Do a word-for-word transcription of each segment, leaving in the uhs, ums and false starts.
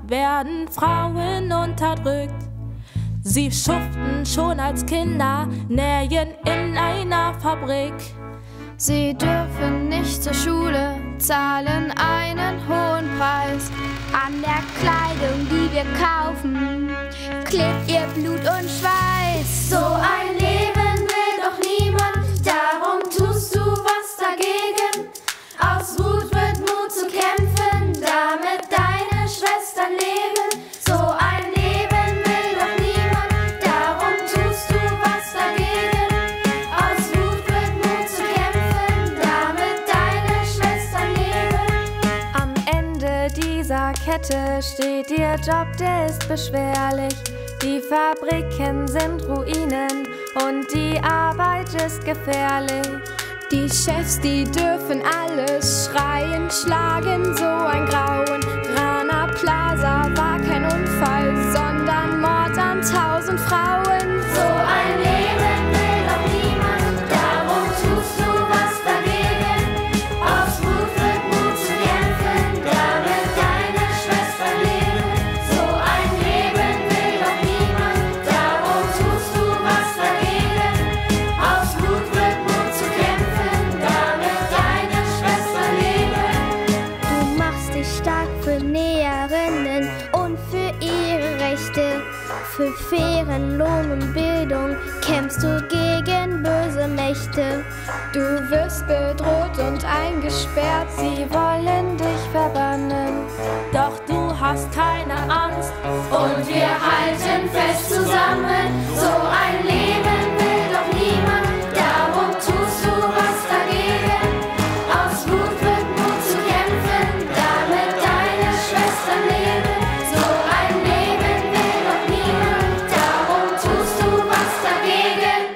werden Frauen unterdrückt. Sie schuften schon als Kinder, nähen in einer Fabrik. Sie dürfen nicht zur Schule, zahlen einen hohen Preis. An der Kleidung, die wir kaufen, klebt ihr Blut und Schweiß. So ein Leben will doch niemand, darum tust du was dagegen. Aus Wut wird Mut zu kämpfen, damit deine Schwestern leben. So ein Leben will doch niemand, darum tust du was dagegen. Aus Wut wird Mut zu kämpfen, damit deine Schwestern leben. Am Ende dieser Kette steht ihr Job, der ist beschwerlich. Die Fabriken sind Ruinen und die Arbeit ist gefährlich. Die Chefs, die dürfen alles schreien, schlagen so ein Grauen. Rana Plaza war kein Unfall, sondern Mord an tausend Frauen. So ein Leben will doch niemand, darum tust du was dagegen. Aus Wut wird Mut zu kämpfen, damit deine Schwestern leben. So ein Leben will doch niemand, darum tust du was dagegen. Aus Wut wird Mut zu kämpfen, damit deine Schwestern leben. Du machst dich stark für Näherinnen und für ihre Rechte. Für fairen Lohn und Bildung kämpfst du gegen böse Mächte. Du wirst bedroht und eingesperrt, sie wollen dich verbannen. Doch du hast keine Angst Und wir halten fest zusammen. So ein Leben will doch niemand, darum tust du was dagegen. Aus Wut wird Mut zu kämpfen, damit deine Schwestern leben. So ein Leben will doch niemand, darum tust du was dagegen.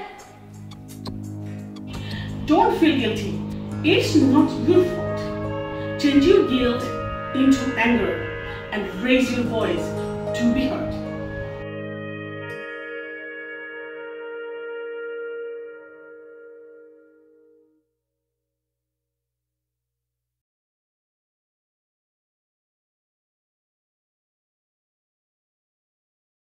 Don't feel guilty. It's not your fault. Change your guilt into anger and raise your voice to be heard.